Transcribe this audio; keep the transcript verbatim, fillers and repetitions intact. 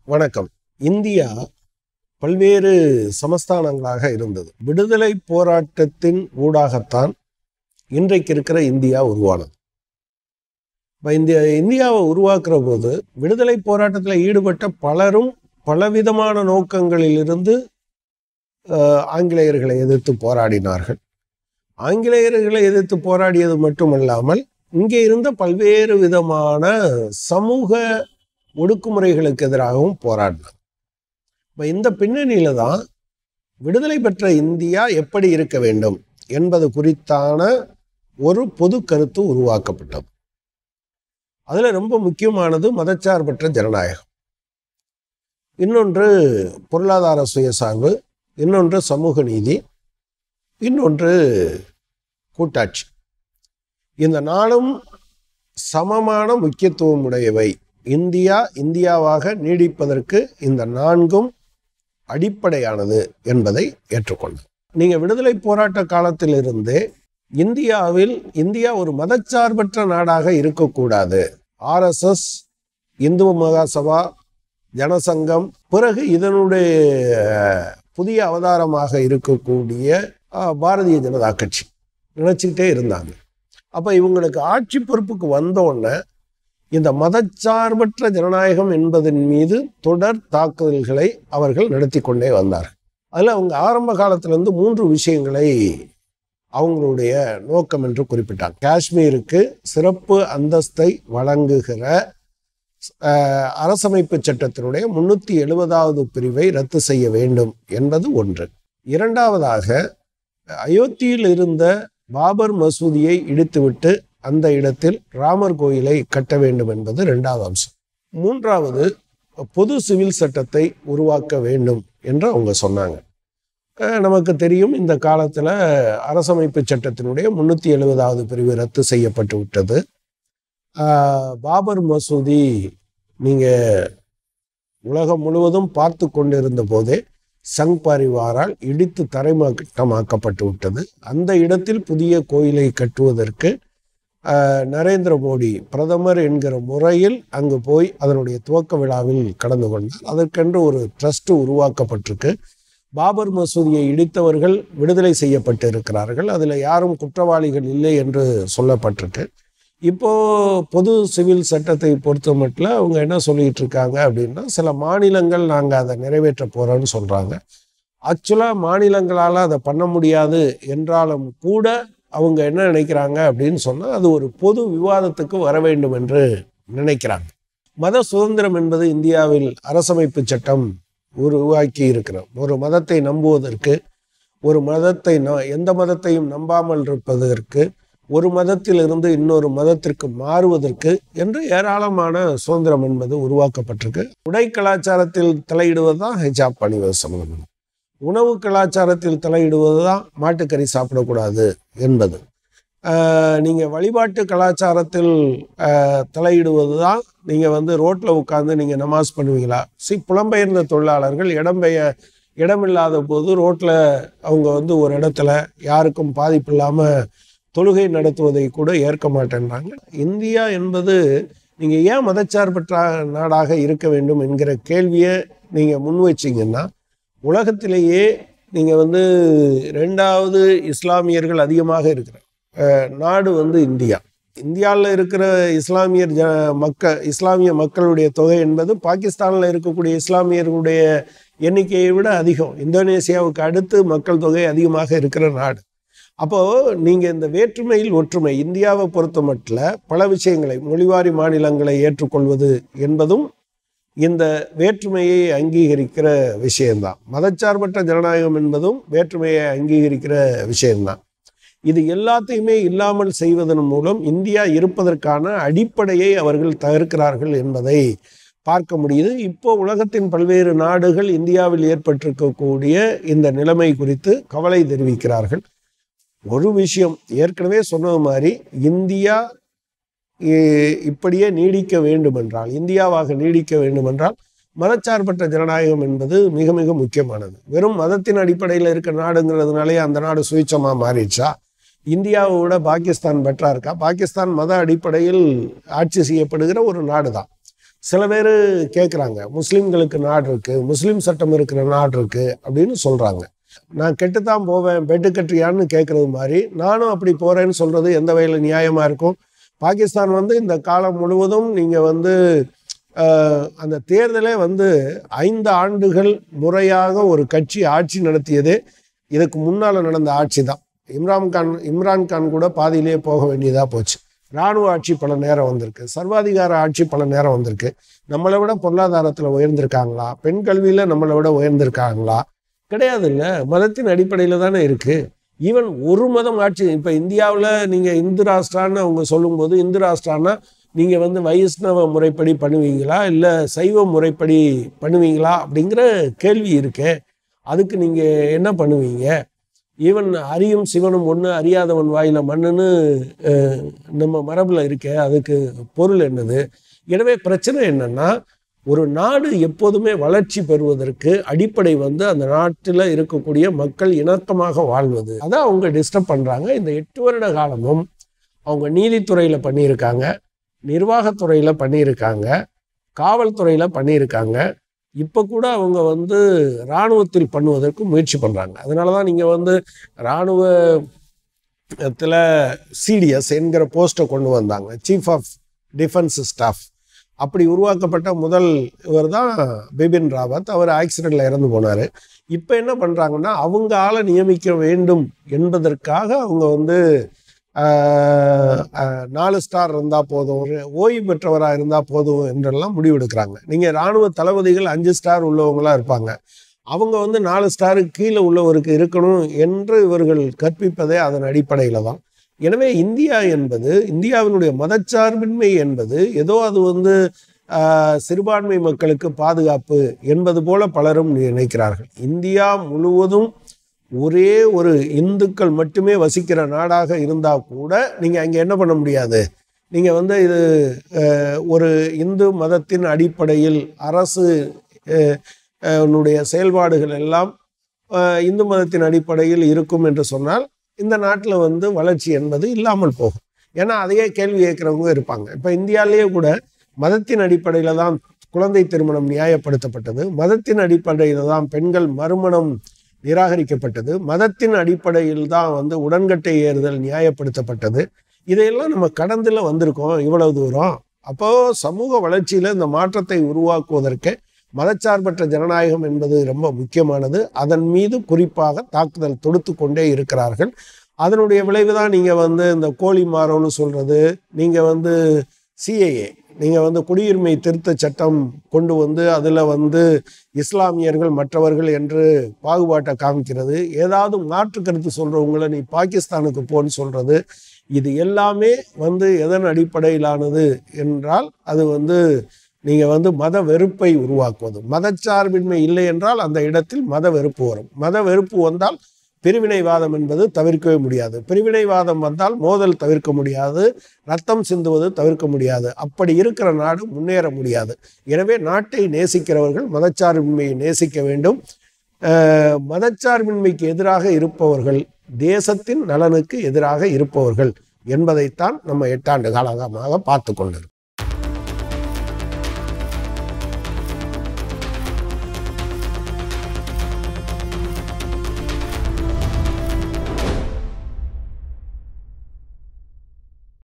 வணக்கம். இந்தியா பல்வேறு சமஸ்தானங்களாக இருந்தது. விடுதலை போராட்டத்தின் ஊடாகத்தான் இன்றைக்கு இருக்கிற இந்தியா உருவானது. இந்த இந்தியாவை உருவாக்குற போது விடுதலை போராட்டத்தில் ஈடுபட்ட பலரும் பலவிதமான நோக்கங்களில் இருந்து ஆங்கிலேயர்களை எதிர்த்து போராடினார்கள். ஆங்கிலேயர்களை எதிர்த்து போராடியது மட்டுமல்லாமல் இங்கே இருந்த பல்வேறு விதமான சமூக ஒடுக்குமுறைகளுக்கு எதிராகவும் போராடினார். இப்போ இந்த பின்னணியில தான் விடுதலை பெற்ற இந்தியா எப்படி இருக்க வேண்டும் என்பது குறித்தான ஒரு பொது கருத்து உருவாக்கப்பட்டது. அதுல ரொம்ப முக்கியமானது மதச்சார்பற்ற ஜனநாயகம், இன்னொன்று பொருளாதார சுயசார்பு, இன்னொன்று சமூக நீதி, இன்னொன்று கூட்டாட்சி. இந்த நாளும் சமமான முக்கியத்துவம் உடையவை. இந்தியா இந்தியாவாக நீடிப்பதற்கு இந்த நான்கும் அடிப்படையானது என்பதை ஏற்றுக்கொண்டார். நீங்க விடுதலை போராட்ட காலத்திலிருந்தே இந்தியாவில் இந்தியா ஒரு மதச்சார்பற்ற நாடாக இருக்கக்கூடாது. ஆர்எஸ்எஸ், இந்து மகாசபா, ஜனசங்கம், பிறகு இதனுடைய புதிய அவதாரமாக இருக்கக்கூடிய பாரதிய ஜனதா கட்சி நினைச்சுக்கிட்டே இருந்தாங்க. அப்ப இவங்களுக்கு ஆட்சி பொறுப்புக்கு வந்தோடனே இந்த மதச்சார்பற்ற ஜனநாயகம் என்பதன் மீது தொடர் தாக்குதல்களை அவர்கள் நடத்தி கொண்டே வந்தார்கள். அதில் அவங்க ஆரம்ப காலத்திலிருந்து மூன்று விஷயங்களை அவங்களுடைய நோக்கம் என்று குறிப்பிட்டாங்க. காஷ்மீருக்கு சிறப்பு அந்தஸ்தை வழங்குகிற அரசமைப்பு சட்டத்தினுடைய முன்னூற்றி எழுபதாவது பிரிவை ரத்து செய்ய வேண்டும் என்பது ஒன்று. இரண்டாவதாக அயோத்தியில் இருந்த பாபர் மசூதியை இடித்துவிட்டு அந்த இடத்தில் ராமர் கோயிலை கட்ட வேண்டும் என்பது இரண்டாவது அம்சம். மூன்றாவது பொது சிவில் சட்டத்தை உருவாக்க வேண்டும் என்று அவங்க சொன்னாங்க. நமக்கு தெரியும், இந்த காலத்தில் அரசமைப்பு சட்டத்தினுடைய முன்னூற்றி எழுபதாவது பிரிவு ரத்து செய்யப்பட்டு விட்டது. பாபர் மசூதி நீங்கள் உலகம் முழுவதும் பார்த்து கொண்டிருந்த போதே சங் பரிவாரால் இடித்து தரைமட்டமாக்கப்பட்டு விட்டது. அந்த இடத்தில் புதிய கோயிலை கட்டுவதற்கு நரேந்திர மோடி பிரதமர் என்கிற முறையில் அங்கு போய் அதனுடைய துவக்க விழாவில் கலந்து கொண்டார். அதற்கென்று ஒரு ட்ரஸ்ட் உருவாக்கப்பட்டிருக்கு. பாபர் மசூதியை இடித்தவர்கள் விடுதலை செய்யப்பட்டு இருக்கிறார்கள். அதில் யாரும் குற்றவாளிகள் இல்லை என்று சொல்லப்பட்டிருக்கு. இப்போ பொது சிவில் சட்டத்தை பொறுத்த மட்டும் அவங்க என்ன சொல்லிட்டு இருக்காங்க அப்படின்னா, சில மாநிலங்கள் நாங்கள் அதை நிறைவேற்ற போறோம்னு சொல்றாங்க. ஆக்சுவலாக மாநிலங்களால் அதை பண்ண முடியாது என்றாலும் கூட அவங்க என்ன நினைக்கிறாங்க அப்படின்னு சொன்னால், அது ஒரு பொது விவாதத்துக்கு வர வேண்டும் என்று நினைக்கிறாங்க. மத சுதந்திரம் என்பது இந்தியாவில் அரசமைப்பு சட்டம் உருவாக்கி இருக்கிறோம். ஒரு மதத்தை நம்புவதற்கு, ஒரு மதத்தை எந்த மதத்தையும் நம்பாமல் இருப்பதற்கு, ஒரு மதத்திலிருந்து இன்னொரு மதத்திற்கு மாறுவதற்கு என்று ஏராளமான சுதந்திரம் என்பது உருவாக்கப்பட்டிருக்கு. உடை கலாச்சாரத்தில் தலையிடுவது தான் ஹிஜாப் அணிவது சம்பந்தம். உணவு கலாச்சாரத்தில் தலையிடுவது தான் மாட்டுக்கறி சாப்பிடக்கூடாது என்பது. நீங்கள் வழிபாட்டு கலாச்சாரத்தில் தலையிடுவது தான் நீங்கள் வந்து ரோட்டில் உட்காந்து நீங்கள் நமாஸ் பண்ணுவீங்களா? சி புலம்பெயர்ந்த தொழிலாளர்கள் இடம்பெய இடமில்லாத போது ரோட்டில் அவங்க வந்து ஒரு இடத்துல யாருக்கும் பாதிப்பு இல்லாமல் தொழுகை நடத்துவதை கூட ஏற்க மாட்டேன்றாங்க. இந்தியா என்பது நீங்கள் ஏன் மதச்சார்பற்ற நாடாக இருக்க வேண்டும் என்கிற கேள்வியை நீங்கள் முன் வச்சிங்கன்னா, உலகத்திலேயே நீங்கள் வந்து ரெண்டாவது இஸ்லாமியர்கள் அதிகமாக இருக்கிற நாடு வந்து இந்தியா. இந்தியாவில் இருக்கிற இஸ்லாமியர் ஜ மக்கள் இஸ்லாமிய மக்களுடைய தொகை என்பது பாகிஸ்தானில் இருக்கக்கூடிய இஸ்லாமியர்களுடைய எண்ணிக்கையை விட அதிகம். இந்தோனேசியாவுக்கு அடுத்து மக்கள் தொகை அதிகமாக இருக்கிற நாடு. அப்போது நீங்கள் இந்த வேற்றுமையில் ஒற்றுமை, இந்தியாவை பொறுத்த மட்டும் பல விஷயங்களை, மொழிவாரி மாநிலங்களை ஏற்றுக்கொள்வது என்பதும் இந்த வேற்றுமையை அங்கீகரிக்கிற விஷயம்தான். மதச்சார்பற்ற ஜனநாயகம் என்பதும் வேற்றுமையை அங்கீகரிக்கிற விஷயம்தான். இது எல்லாத்தையுமே இல்லாமல் செய்வதன் மூலம் இந்தியா இருப்பதற்கான அடிப்படையை அவர்கள் தகர்க்கிறார்கள் என்பதை பார்க்க முடியுது. இப்போ உலகத்தின் பல்வேறு நாடுகள் இந்தியாவில் ஏற்பட்டிருக்கக்கூடிய இந்த நிலைமை குறித்து கவலை தெரிவிக்கிறார்கள். ஒரு விஷயம் ஏற்கனவே சொன்னது மாதிரி, இந்தியா இப்படியே நீடிக்க வேண்டுமென்றால், இந்தியாவாக நீடிக்க வேண்டுமென்றால் மதச்சார்பற்ற ஜனநாயகம் என்பது மிக மிக முக்கியமானது. வெறும் மதத்தின் அடிப்படையில் இருக்கிற நாடுங்கிறதுனாலே அந்த நாடு சுயேட்சமாக மாறிடுச்சா? இந்தியாவை விட பாகிஸ்தான் பெட்டரா இருக்கா? பாகிஸ்தான் மத அடிப்படையில் ஆட்சி செய்யப்படுகிற ஒரு நாடு தான். சில பேர் கேட்குறாங்க, முஸ்லீம்களுக்கு நாடு இருக்குது, முஸ்லீம் சட்டம் இருக்கிற நாடு இருக்குது அப்படின்னு சொல்கிறாங்க. நான் கெட்டுத்தான் போவேன், பெட்டு கட்டுறியான்னு கேட்குறது மாதிரி நானும் அப்படி போகிறேன்னு சொல்கிறது எந்த வகையில் நியாயமாக இருக்கும்? பாகிஸ்தான் வந்து இந்த காலம் முழுவதும் நீங்கள் வந்து அந்த தேர்தலே வந்து ஐந்து ஆண்டுகள் முறையாக ஒரு கட்சி ஆட்சி நடத்தியதே இதுக்கு முன்னால் நடந்த ஆட்சி தான். இம்ரான்கான் இம்ரான்கான் கூட பாதியிலே போக வேண்டியதாக போச்சு. இராணுவ ஆட்சி பல நேரம் வந்திருக்கு, சர்வாதிகார ஆட்சி பல நேரம் வந்திருக்கு. நம்மளை விட பொருளாதாரத்தில் உயர்ந்திருக்காங்களா? பெண் கல்வியில் நம்மளை விட உயர்ந்திருக்காங்களா? கிடையாது. இல்லை, மதத்தின் அடிப்படையில் தானே இருக்குது. ஈவன் ஒரு மதம் ஆட்சி இப்போ இந்தியாவில் நீங்கள் இந்து ராஷ்டிரான்னு அவங்க சொல்லும்போது, இந்து ராஷ்டிரான்னா நீங்கள் வந்து வைஷ்ணவ முறைப்படி பண்ணுவீங்களா இல்லை சைவ முறைப்படி பண்ணுவீங்களா அப்படிங்கிற கேள்வி இருக்கே. அதுக்கு நீங்கள் என்ன பண்ணுவீங்க? ஈவன் அறியும் சிவனும் ஒன்று, அறியாதவன் வாயில மண்ணுன்னு நம்ம மரபில் இருக்க, அதுக்கு பொருள் என்னது? எனவே பிரச்சனை என்னன்னா, ஒரு நாடு எப்போதுமே வளர்ச்சி பெறுவதற்கு அடிப்படை வந்து அந்த நாட்டில் இருக்கக்கூடிய மக்கள் இணக்கமாக வாழ்வது. அதான் அவங்க டிஸ்டர்ப் பண்ணுறாங்க. இந்த எட்டு வருட காலமும் அவங்க நீதித்துறையில் பண்ணியிருக்காங்க, நிர்வாகத்துறையில் பண்ணியிருக்காங்க, காவல்துறையில் பண்ணியிருக்காங்க. இப்போ கூட அவங்க வந்து இராணுவத்தில் பண்ணுவதற்கு முயற்சி பண்ணுறாங்க. அதனால தான் நீங்கள் வந்து இராணுவத்தில் சிடிஎஸ் என்கிற போஸ்ட்டை கொண்டு வந்தாங்க, சீஃப் ஆஃப் டிஃபென்ஸ் ஸ்டாஃப். அப்படி உருவாக்கப்பட்ட முதல் இவர் தான் பிபின் ராவத். அவர் ஆக்சிடெண்ட்டில் இறந்து போனார். இப்போ என்ன பண்ணுறாங்கன்னா, அவங்க ஆளை நியமிக்க வேண்டும் என்பதற்காக அவங்க வந்து நாலு ஸ்டார் இருந்தால் போதும், ஓய்வு பெற்றவராக இருந்தால் போதும் என்றெல்லாம் முடிவெடுக்கிறாங்க. நீங்கள் இராணுவ தளபதிகள் அஞ்சு ஸ்டார் உள்ளவங்களாக இருப்பாங்க, அவங்க வந்து நாலு ஸ்டாருக்கு கீழே உள்ளவருக்கு இருக்கணும் என்று இவர்கள் கற்பிப்பதே அதன் அடிப்படையில் தான். எனவே இந்தியா என்பது, இந்தியாவினுடைய மதச்சார்பின்மை என்பது ஏதோ அது வந்து சிறுபான்மை மக்களுக்கு பாதுகாப்பு என்பது போல பலரும் நினைக்கிறார்கள். இந்தியா முழுவதும் ஒரே ஒரு இந்துக்கள் மட்டுமே வசிக்கிற நாடாக இருந்தால் கூட நீங்கள் அங்கே என்ன பண்ண முடியாது. நீங்கள் வந்து இது ஒரு இந்து மதத்தின் அடிப்படையில் அரசு னுடைய செயல்பாடுகள் எல்லாம் இந்து மதத்தின் அடிப்படையில் இருக்கும் என்று சொன்னால் இந்த நாட்டில் வந்து வளர்ச்சி என்பது இல்லாமல் போகும். ஏன்னா அதையே கேள்வி கேட்குறவங்க இருப்பாங்க. இப்போ இந்தியாவிலேயே கூட மதத்தின் அடிப்படையில் தான் குழந்தை திருமணம் நியாயப்படுத்தப்பட்டது, மதத்தின் அடிப்படையில் தான் பெண்கள் மறுமணம் நிராகரிக்கப்பட்டது, மதத்தின் அடிப்படையில் தான் வந்து உடன்கட்டை ஏறுதல் நியாயப்படுத்தப்பட்டது. இதையெல்லாம் நம்ம கடந்துல வந்திருக்கோம் இவ்வளவு தூரம். அப்போ சமூக வளர்ச்சியில் இந்த மாற்றத்தை உருவாக்குவதற்கு மதச்சார்பற்ற ஜனநாயகம் என்பது ரொம்ப முக்கியமானது. அதன் மீது குறிப்பாக தாக்குதல் தொடுத்து கொண்டே இருக்கிறார்கள். அதனுடைய விளைவு தான் நீங்கள் வந்து இந்த கோழி மாறோன்னு சொல்கிறது, நீங்கள் வந்து சிஏஏ, நீங்கள் வந்து குடியுரிமை திருத்த சட்டம் கொண்டு வந்து அதில் வந்து இஸ்லாமியர்கள் மற்றவர்கள் என்று பாகுபாட்டை காமிக்கிறது, ஏதாவது மாற்று கருத்து சொல்கிறவங்கள நீ பாகிஸ்தானுக்கு போன்னு சொல்கிறது, இது எல்லாமே வந்து எதன் அடிப்படையிலானது என்றால் அது வந்து நீங்கள் வந்து மத வெறுப்பை உருவாக்குவது. மதச்சார்பின்மை இல்லை என்றால் அந்த இடத்தில் மத வெறுப்பு வரும். மத வெறுப்பு வந்தால் பிரிவினைவாதம் என்பது தவிர்க்கவே முடியாது. பிரிவினைவாதம் வந்தால் மோதல் தவிர்க்க முடியாது, ரத்தம் சிந்துவது தவிர்க்க முடியாது. அப்படி இருக்கிற நாடு முன்னேற முடியாது. எனவே நாட்டை நேசிக்கிறவர்கள் மதச்சார்பின்மையை நேசிக்க வேண்டும். மதச்சார்பின்மைக்கு எதிராக இருப்பவர்கள் தேசத்தின் நலனுக்கு எதிராக இருப்பவர்கள் என்பதைத்தான் நம்ம எட்டாண்டு காலமாக பார்த்து கொண்டிருக்கோம்.